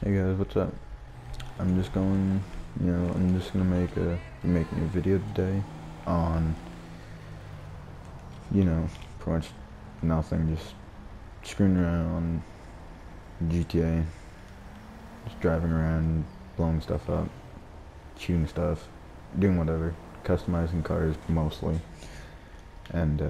Hey guys, what's up? I'm just gonna be making a video today on, pretty much nothing, just screwing around on GTA, just driving around, blowing stuff up, shooting stuff, doing whatever, customizing cars mostly, and,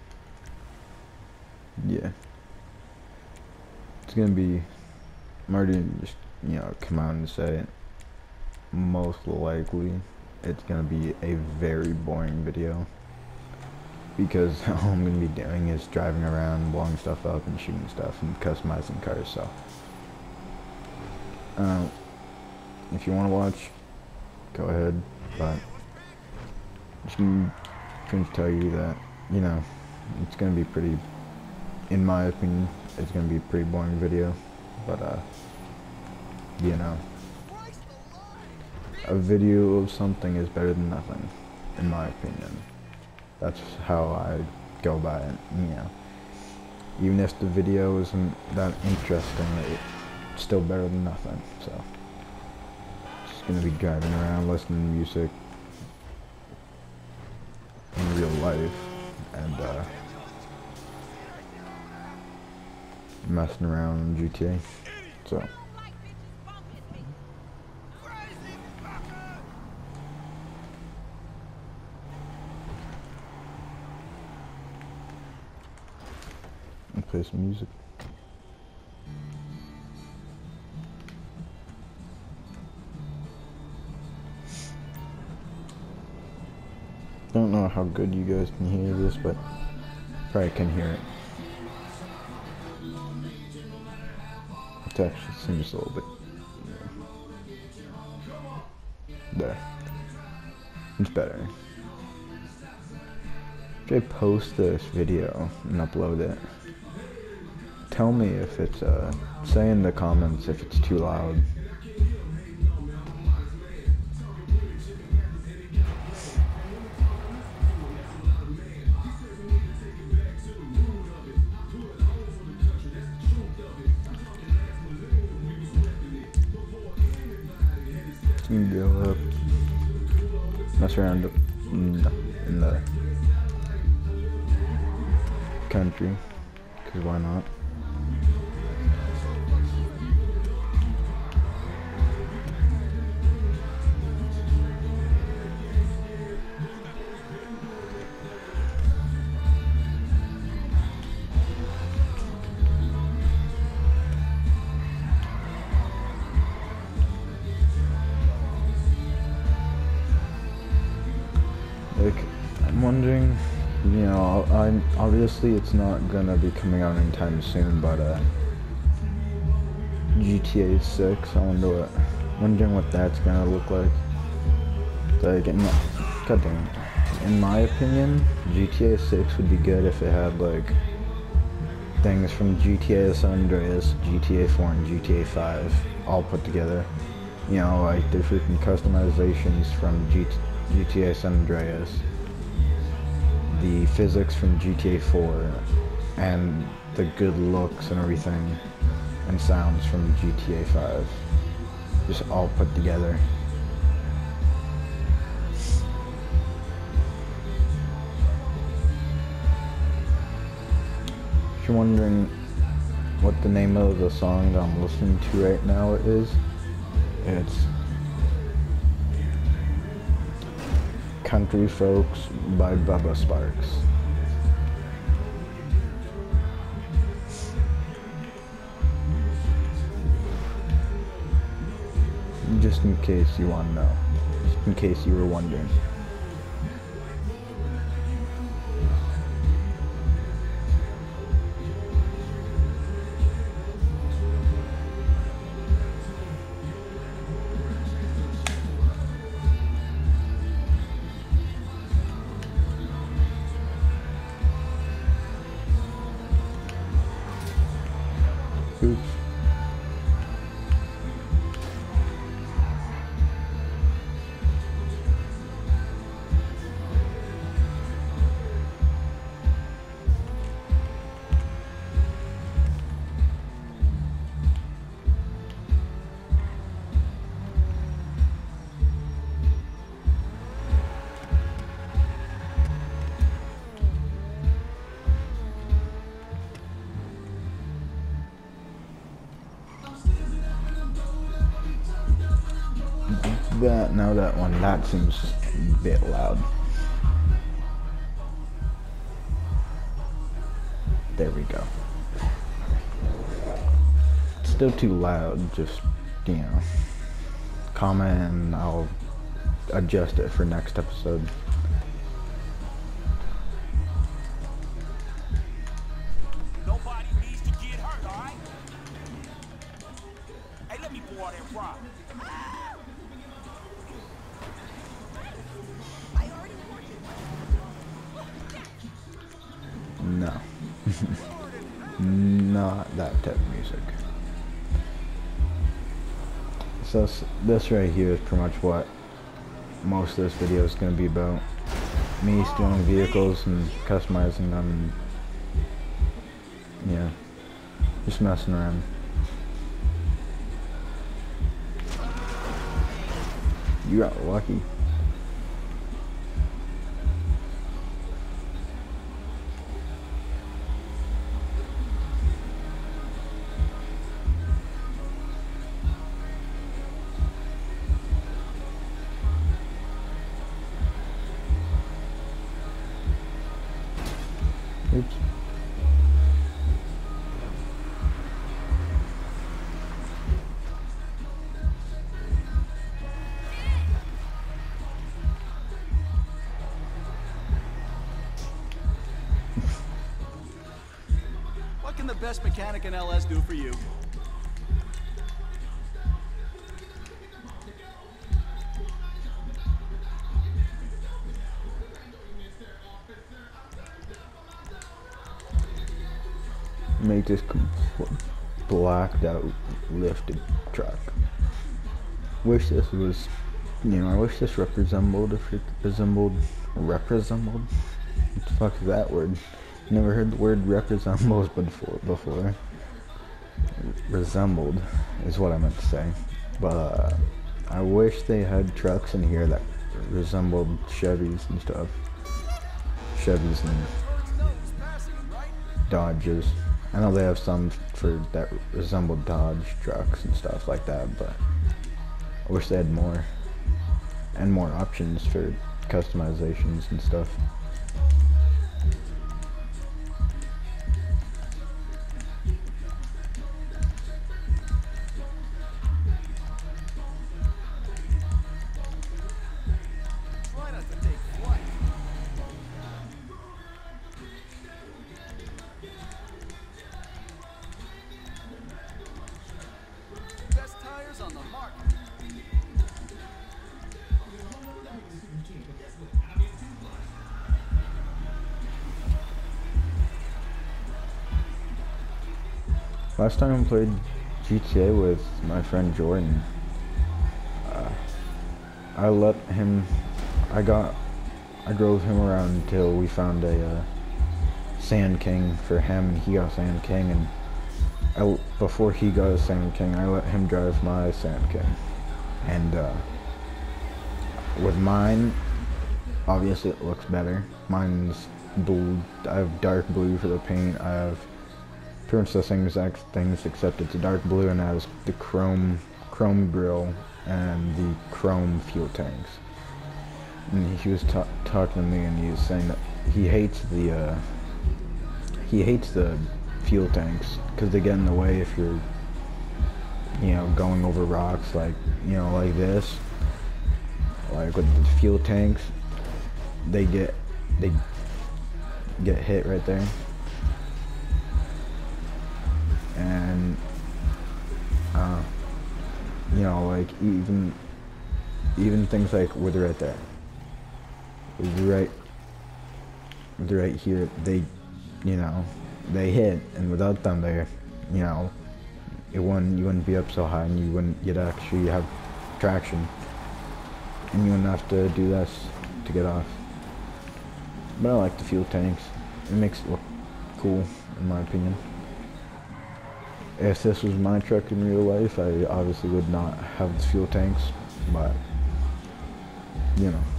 yeah, it's gonna be, I'm already just, come out and say it. Most likely it's gonna be a very boring video because all I'm gonna be doing is driving around, blowing stuff up and shooting stuff and customizing cars. So if you want to watch, go ahead, but just gonna tell you that it's gonna be pretty, in my opinion, it's gonna be a pretty boring video, but a video of something is better than nothing, in my opinion. That's how I go by it, Even if the video isn't that interesting, it's still better than nothing, so. Just gonna be driving around, listening to music in real life, and, messing around in GTA, so. Play some music. Don't know how good you guys can hear this, but probably can hear it. It actually seems a little bit there. It's better. If I post this video and upload it, tell me if it's, say in the comments if it's too loud. You can go up, mess around in the country, because why not? Like, I'm wondering, obviously it's not gonna be coming out anytime soon, but, GTA 6, wondering what that's gonna look like. Like, in my opinion, GTA 6 would be good if it had, like, things from GTA San Andreas, GTA 4, and GTA 5 all put together. Like the freaking customizations from GTA San Andreas, the physics from GTA 4, and the good looks and everything, and sounds from GTA 5. Just all put together. If you're wondering what the name of the song I'm listening to right now is, it's Country Folks by Bubba Sparks. Just in case you want to know. Just in case you were wondering. Oops. That, now that one, that seems a bit loud. There we go. Still too loud, just, you know, comment and I'll adjust it for next episode. Nobody needs to get hurt, alright? Hey, let me pour out that rock. No. Not that type of music. So this right here is pretty much what most of this video is going to be about. Me stealing vehicles and customizing them. Yeah. Just messing around. You got lucky. Oops. What can the best mechanic in LS do for you? Make this blacked out lifted truck. Wish this was, you know, I wish this resembled, if it resembled. What the fuck is that word? Never heard the word resembles before. Resembled is what I meant to say. But I wish they had trucks in here that resembled Chevys and stuff. Chevys and Dodges. I know they have some for that resemble Dodge trucks and stuff like that, but I wish they had more and more options for customizations and stuff. Try not to take flight. Best tires on the market. Last time I played GTA with my friend Jordan, I drove him around until we found a Sand King for him. He got Sand King, and before he got a Sand King, I let him drive my Sand King. And with mine, obviously it looks better. Mine's blue. I have dark blue for the paint. I have pretty much the same exact things, except it's a dark blue and has the chrome grille and the chrome fuel tanks. And he was talking to me, and he was saying that he hates the fuel tanks because they get in the way if you're, you know, going over rocks, like, you know, like this. Like with the fuel tanks, they get hit right there. And you know, like even things like with right there, right here, they, you know, they hit, and without them there, you know, you wouldn't be up so high, and you'd actually have traction, and you wouldn't have to do this to get off. But I like the fuel tanks. It makes it look cool, in my opinion. If this was my truck in real life, I obviously would not have the fuel tanks, but, you know.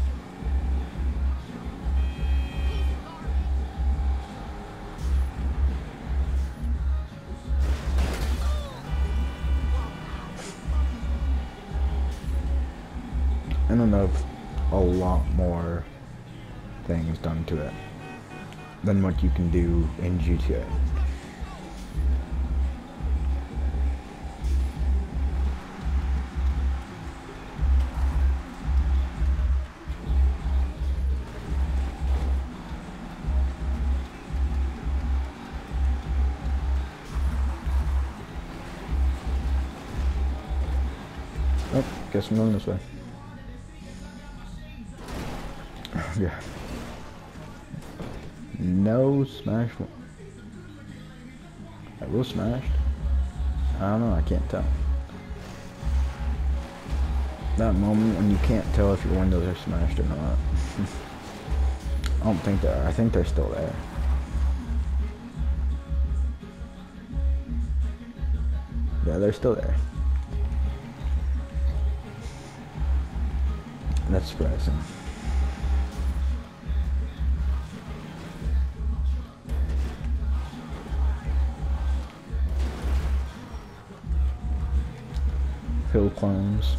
and enough a lot more things done to it than what you can do in GTA. Oh, guess I'm going this way. Yeah. No smash. I was smashed. I don't know, I can't tell. That moment when you can't tell if your windows are smashed or not. I don't think they are. I think they're still there. Yeah, they're still there. That's surprising. Hill climbs.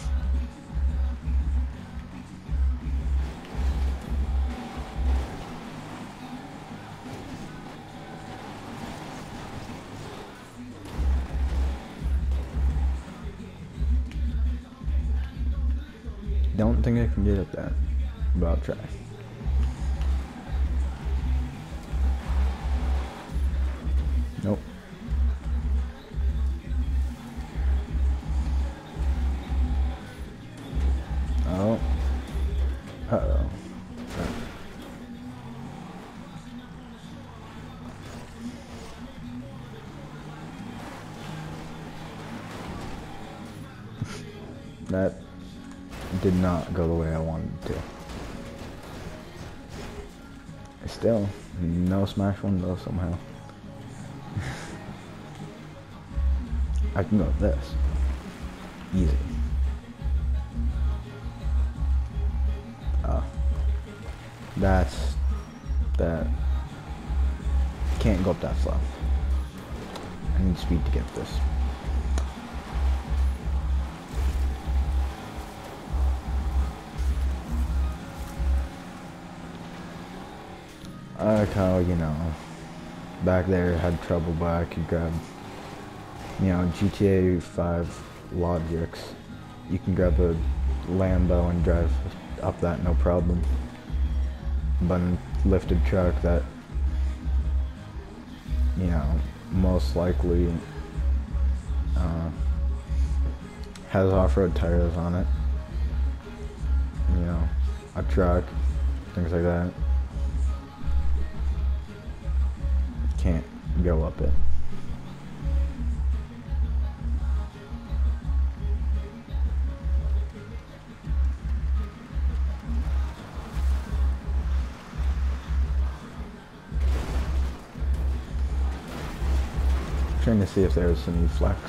Don't think I can get up that, but I'll try. Nope. Oh. Uh-oh. That did not go the way I wanted it to. Still, no smash window somehow. I can go with this. Easy. That can't go up that slow. I need speed to get this. I like how, you know, back there had trouble, but I could grab, you know, GTA 5 Logics. You can grab a Lambo and drive up that no problem. But a lifted truck that, you know, most likely has off-road tires on it. You know, a truck, things like that. Can't go up it. Trying to see if there's any flex.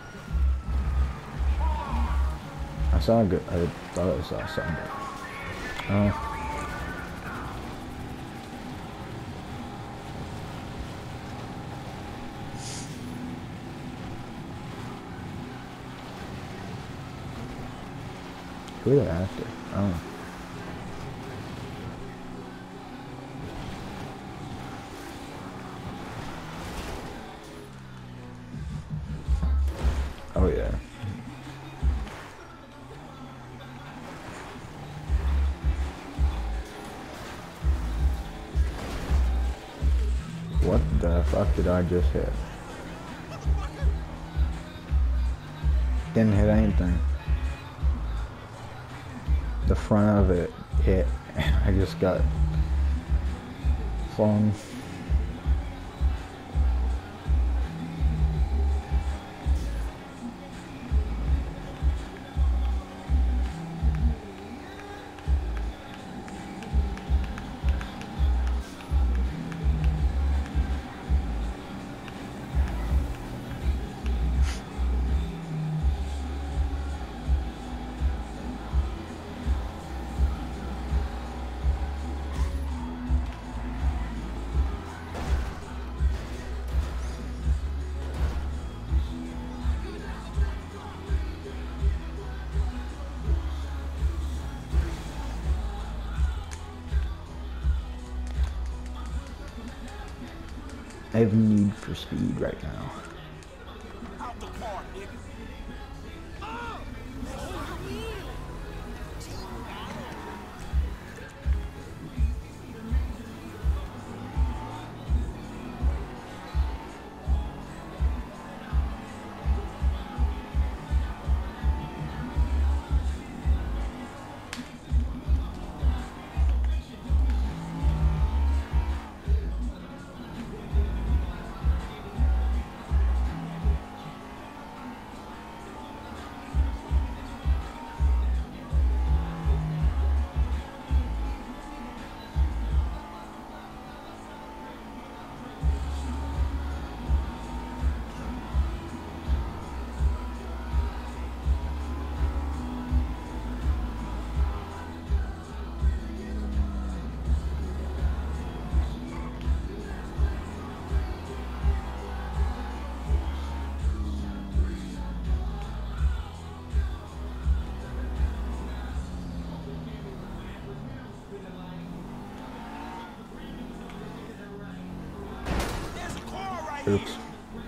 I saw a good. I thought I saw something. Oh. Who are they after? Oh. Oh yeah. What the fuck did I just hit? Didn't hit anything. The front of it hit. I just got flung. I have need for speed right now. Out the park, nigga. There's a car right Oops. here.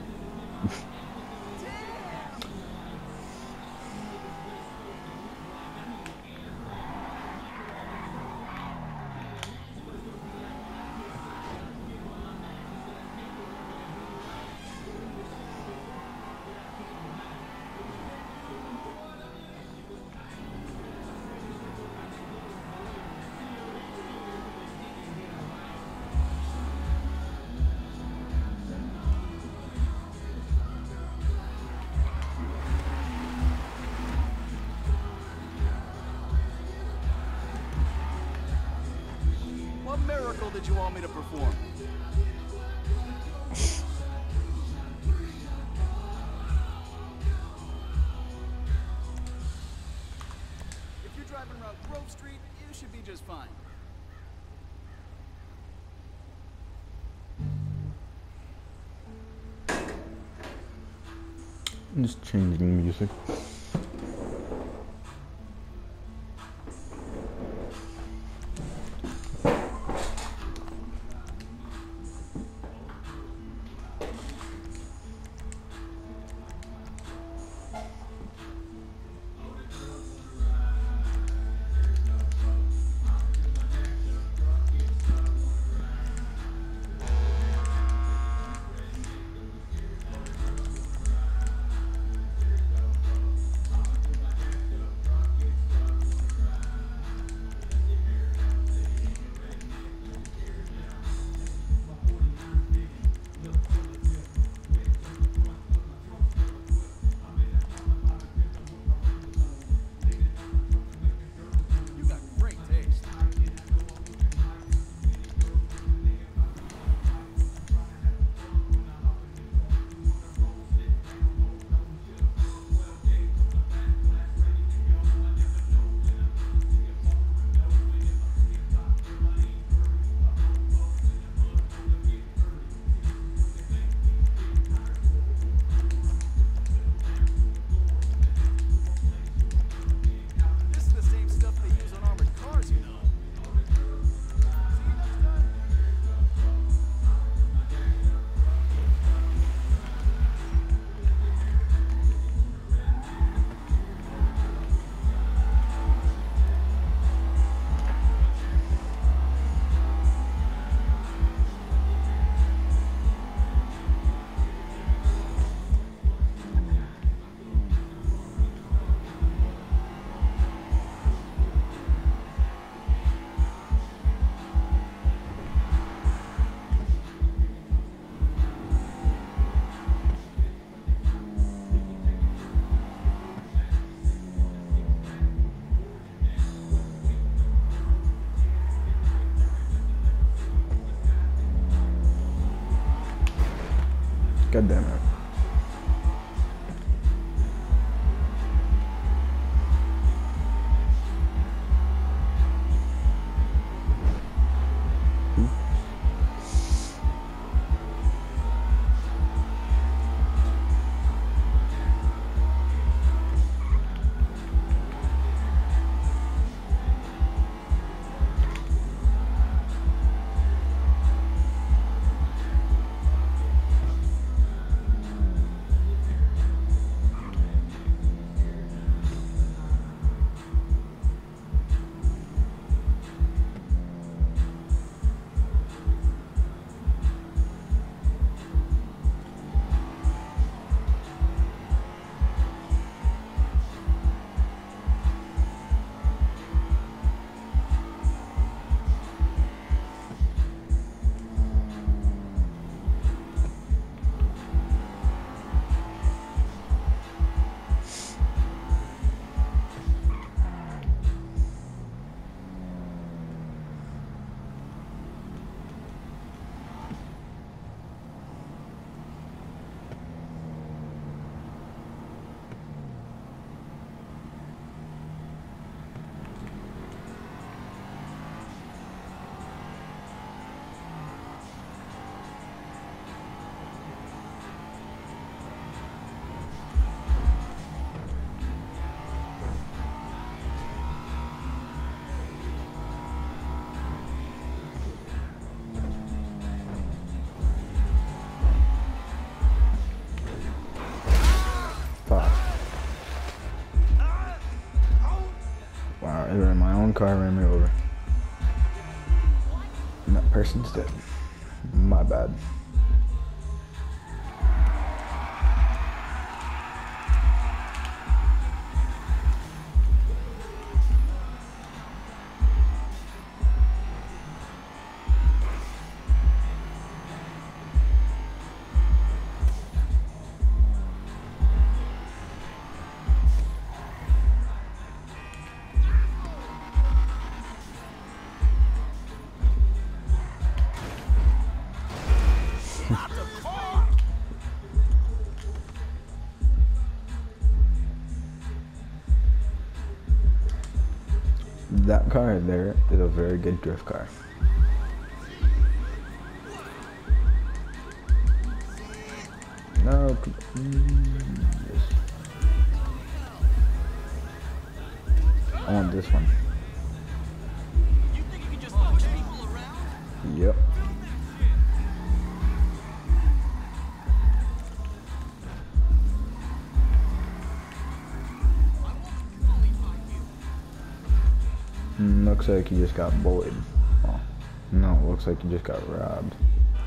What miracle did you want me to perform? If you're driving around Grove Street, you should be just fine. I'm just changing music. You got great taste. This is the same stuff they use on armored cars, you know. See you next time. God damn it. own car ran me over. And that person's dead. My bad. Stop the car! That car there is a very good drift car. No, yes. I want this one. You think you can just push people around? Yep. Looks like you just got bullied. Oh, no, looks like you just got robbed.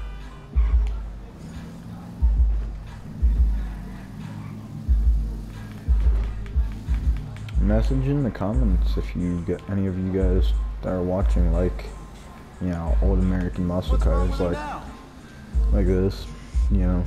Message in the comments if you get any of you guys that are watching, like, you know, old American muscle cars like this, you know,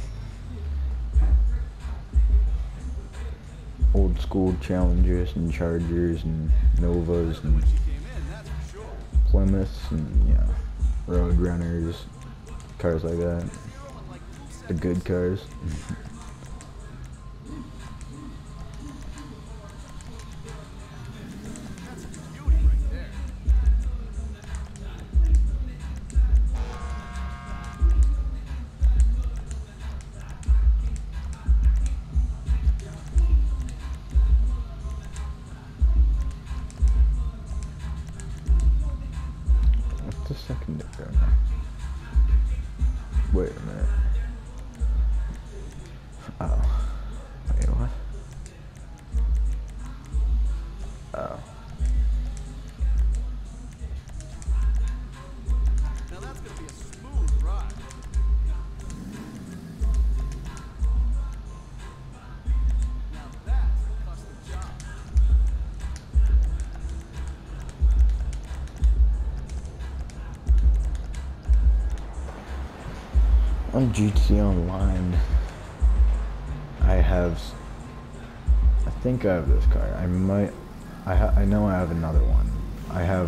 old school Challengers and Chargers and Novas and Plymouths and, you know, Road Runners, cars like that, the good cars. What's the second difference? Wait a minute. Oh. Wait, what? Oh. Now that's gonna be a smooth ride. Now that's a custom job. On GT Online, I think I have this car. I know I have another one. I have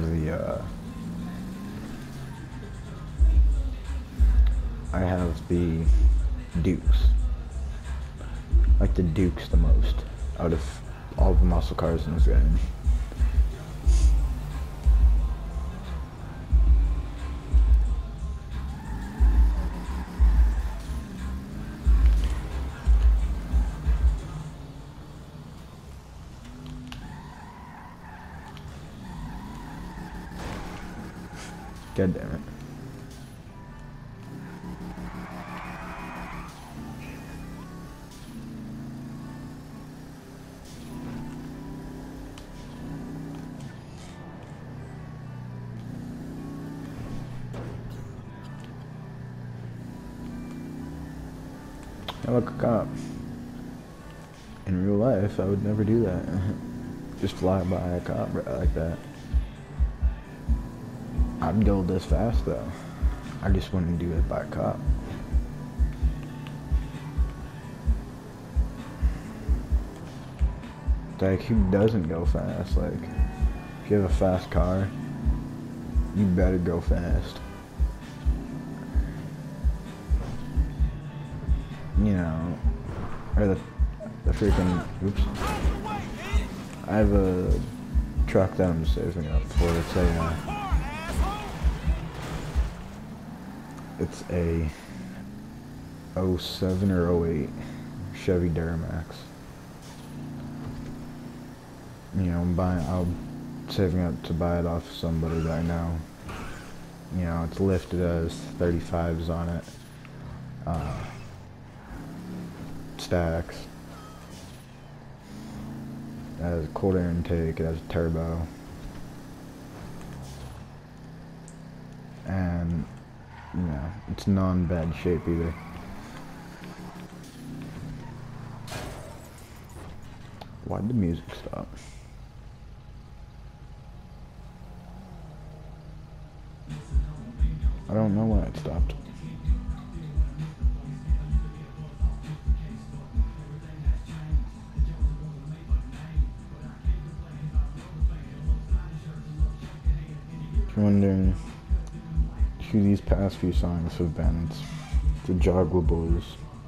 the Dukes. I like the Dukes the most out of all the muscle cars in this game. God damn it. I look a cop. In real life, I would never do that. Just fly by a cop like that. I'd go this fast though. I just wouldn't do it by a cop. Like, who doesn't go fast? Like, if you have a fast car, you better go fast. You know, or the freaking, oops. I have a truck that I'm saving up for. It's a 07 or 08 Chevy Duramax. You know, I'm saving up to buy it off somebody that I know. You know, it's listed as 35s on it. Stacks. It has a cold air intake, it has a turbo. and you know, it's not in bad shape either. Why'd the music stop? I don't know when it stopped. I'm wondering who these past few songs have been. It's the Joggle Boys.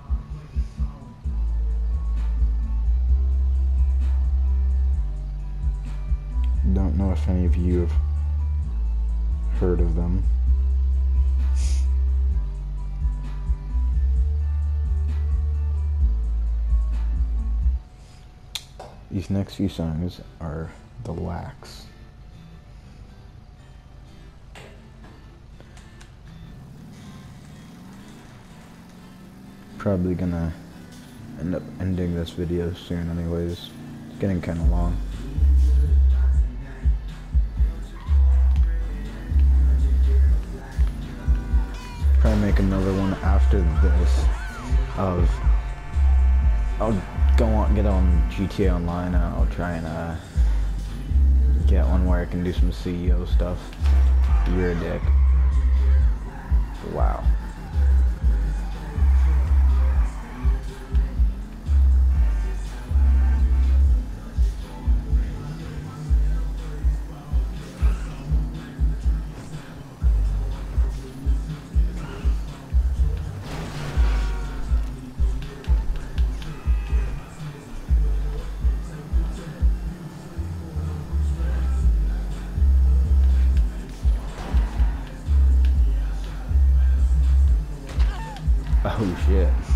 Don't know if any of you have heard of them. These next few songs are The Lax. Probably gonna end up ending this video soon anyways. It's getting kinda long. Try to make another one after this of I'll get on GTA Online and I'll try and get one where I can do some CEO stuff. You're a dick. Wow. Oh shit.